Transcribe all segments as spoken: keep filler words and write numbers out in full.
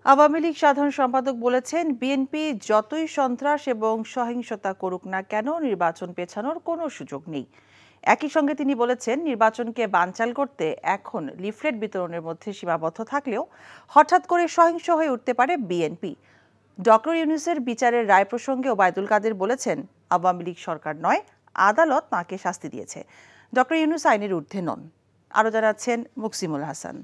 আওয়ামী লীগ সাধারণ সম্পাদক বলেছেন, বিএনপি যতই সন্ত্রাস এবং সহিংসতা করুক না কেন নির্বাচন পেছানোর কোনো সুযোগ নেই। একই সঙ্গে তিনি বলেছেন, নির্বাচনকে বানচাল করতে এখন লিফলেট বিতরণের মধ্যে সীমাবদ্ধ থাকলেও হঠাৎ করে সহিংস হয়ে উঠতে পারে বিএনপি। ডক্টর ইউনূসের বিচারের রায় প্রসঙ্গে ওবায়দুল কাদের বলেছেন, আওয়ামী লীগ সরকার নয়, আদালত তাঁকে শাস্তি দিয়েছে। ডক্টর ইউনূস আইনের ঊর্ধ্বে নন। আরও জানাচ্ছেন মুকসিমুল হাসান।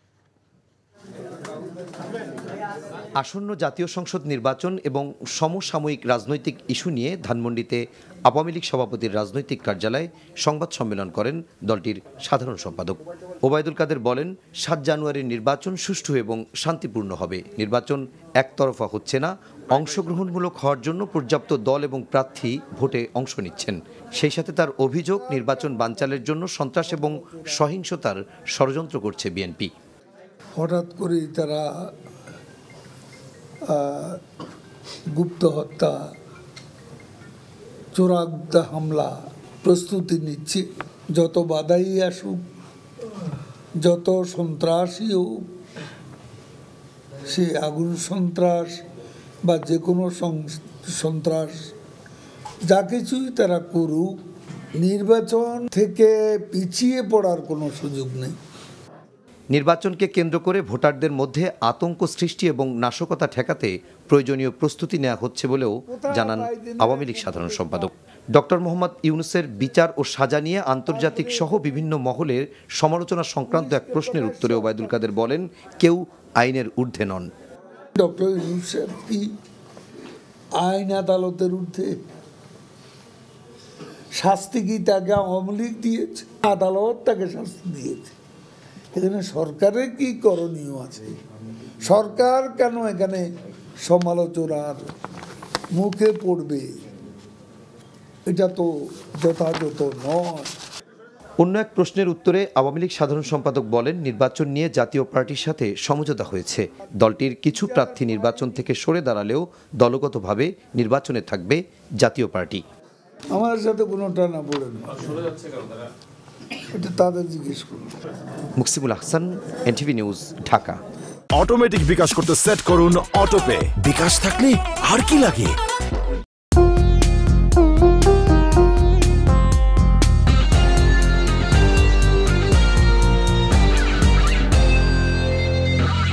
আসন্ন জাতীয় সংসদ নির্বাচন এবং সমসাময়িক রাজনৈতিক ইস্যু নিয়ে ধানমন্ডিতে আওয়ামী লীগ সভাপতির রাজনৈতিক কার্যালয়ে সংবাদ সম্মেলন করেন দলটির সাধারণ সম্পাদক ওবায়দুল কাদের। বলেন, সাত জানুয়ারির নির্বাচন সুষ্ঠু এবং শান্তিপূর্ণ হবে। নির্বাচন একতরফা হচ্ছে না, অংশগ্রহণমূলক হওয়ার জন্য পর্যাপ্ত দল এবং প্রার্থী ভোটে অংশ নিচ্ছেন। সেই সাথে তার অভিযোগ, নির্বাচন বানচালের জন্য সন্ত্রাস এবং সহিংসতার ষড়যন্ত্র করছে বিএনপি। হঠাৎ করেই তারা গুপ্ত হত্যা, চোরাগুপ্তা হামলা প্রস্তুতি নিচ্ছে। যত বাধাই আসুক, যত সন্ত্রাসী হোক, সে আগুন সন্ত্রাস বা যে কোনো সন্ত্রাস, যা কিছুই তারা করুক, নির্বাচন থেকে পিছিয়ে পড়ার কোনো সুযোগ নেই। নির্বাচনকে কেন্দ্র করে ভোটারদের মধ্যে আতঙ্ক সৃষ্টি এবং নাশকতা ঠেকাতে প্রয়োজনীয় প্রস্তুতি নেওয়া হচ্ছে বলেও জানান আওয়ামী লীগ সাধারণ সম্পাদক। ডক্টর মোহাম্মদ ইউনূসের বিচার ও সাজা নিয়ে আন্তর্জাতিক সহ বিভিন্ন মহলের সমালোচনা সংক্রান্ত এক প্রশ্নের উত্তরে ওবায়দুল কাদের বলেন, কেউ আইনের ঊর্ধ্বে নন। ডক্টর ইউনূসের কি আইন আদালতের ঊর্ধ্বে? শাস্তি কি তাকে আওয়ামী লীগ দিয়েছে? আদালত তাকে শাস্তি দিয়েছে। এখানে সরকারের কি করণীয় আছে? সরকার কেন এখানে সমালোচনার মুখে পড়বে? এটা তো যথাযথ নয়। অন্য এক প্রশ্নের উত্তরে আওয়ামী লীগ সাধারণ সম্পাদক বলেন, নির্বাচন নিয়ে জাতীয় পার্টির সাথে সমঝোতা হয়েছে। দলটির কিছু প্রার্থী নির্বাচন থেকে সরে দাঁড়ালেও দলগতভাবে নির্বাচনে থাকবে জাতীয় পার্টি। আমার সাথে কোনো টানা পড়ে না, এটা তাদের জিজ্ঞেস করুন। Muksimul Hasan, NTV news, Dhaka. Automatic bKash করতে সেট করুন অটোপে। বিকাশ থাকলে আর কি লাগে।